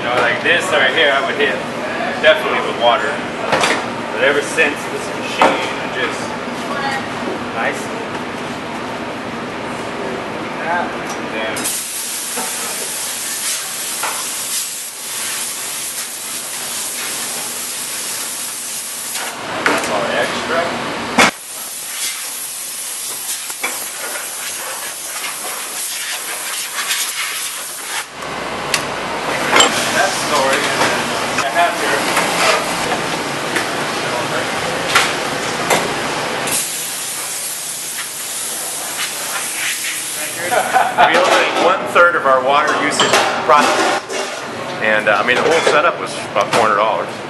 know, like this right here, I would hit definitely with water. But ever since this machine, I just nice. Then that's all extra. That's story. I have here. We eliminated 1/3 of our water usage process, and I mean the whole setup was about $400.